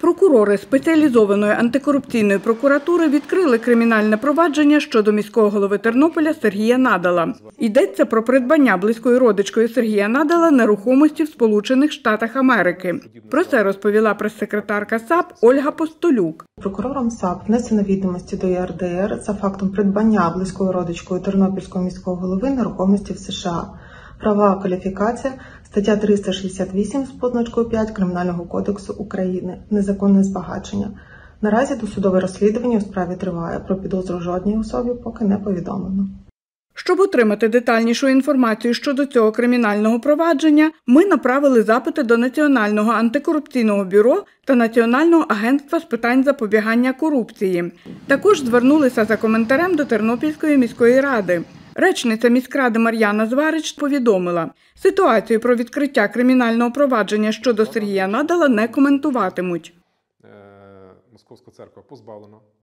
Прокурори спеціалізованої антикорупційної прокуратури відкрили кримінальне провадження щодо міського голови Тернополя Сергія Надала. Йдеться про придбання близькою родичкою Сергія Надала нерухомості в Сполучених Штатах Америки. Про це розповіла прес-секретарка САП Ольга Постолюк. Прокурором САП внесено відомості до ЄРДР за фактом придбання близькою родичкою Тернопільського міського голови нерухомості в США. Правова кваліфікація – стаття 368 з позначкою 5 Кримінального кодексу України «Незаконне збагачення». Наразі досудове розслідування у справі триває. Про підозру жодній особі поки не повідомлено. Щоб отримати детальнішу інформацію щодо цього кримінального провадження, ми направили запити до Національного антикорупційного бюро та Національного агентства з питань запобігання корупції. Також звернулися за коментарем до Тернопільської міської ради. Речниця міськради Мар'яна Зварич повідомила, ситуацію про відкриття кримінального провадження щодо Сергія Надала не коментуватимуть. Московська церква позбавлена